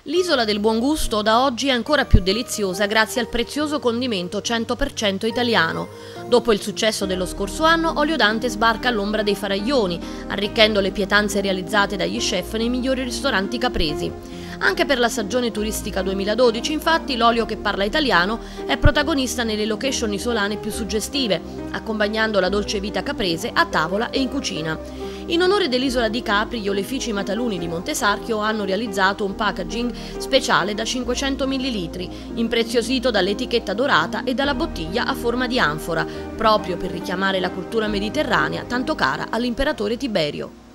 L'isola del buon gusto da oggi è ancora più deliziosa grazie al prezioso condimento 100% italiano. Dopo il successo dello scorso anno, Olio Dante sbarca all'ombra dei faraglioni, arricchendo le pietanze realizzate dagli chef nei migliori ristoranti capresi. Anche per la stagione turistica 2012, infatti, l'olio che parla italiano è protagonista nelle location isolane più suggestive, accompagnando la dolce vita caprese a tavola e in cucina. In onore dell'isola di Capri, gli Olefici Mataluni di Montesarchio hanno realizzato un packaging speciale da 500 ml, impreziosito dall'etichetta dorata e dalla bottiglia a forma di anfora, proprio per richiamare la cultura mediterranea tanto cara all'imperatore Tiberio.